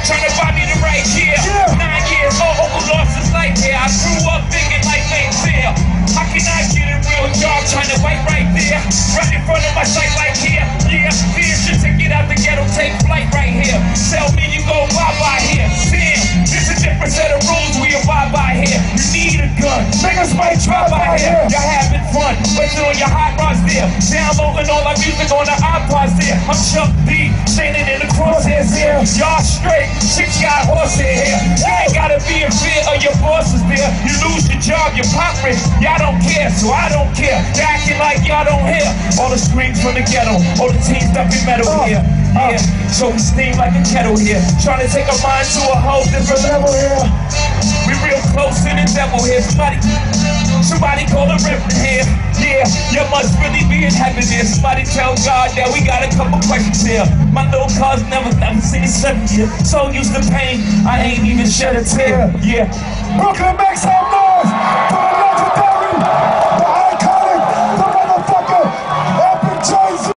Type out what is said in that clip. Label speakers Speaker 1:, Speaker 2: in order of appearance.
Speaker 1: trying to buy me the right here. 9 years old, Uncle lost his life here. I grew up thinking like ain't fair. How can I get a real job trying to fight right there? Right in front of my sight like here. Yeah, vision to get out the ghetto, take flight right here. Tell me you go bye-bye here. Damn, this a different set of rules we abide by here. You need a gun, niggas might try by here. You're having fun, but you're on your hot rods there. Downloading all our music on the iPods there. I'm Chuck D, standing in the crosshairs here. Y'all straight, 6 got horsehair here. You ain't gotta be in fear of your bosses there. You lose your job, you're popping. Y'all don't care, so I don't care. You're acting like y'all don't hear all the screams from the ghetto, all the teams dumping metal here. Yeah, so we steam like a kettle here. Trying to take our mind to a whole different level here. We real close to the devil here. Somebody call a river here. Yeah, you must really be in heaven here. Somebody tell God that we got a couple questions here. My little cuz never seen it 7 years. So used to pain, I ain't even shed a tear. Yeah, Brooklyn makes some noise.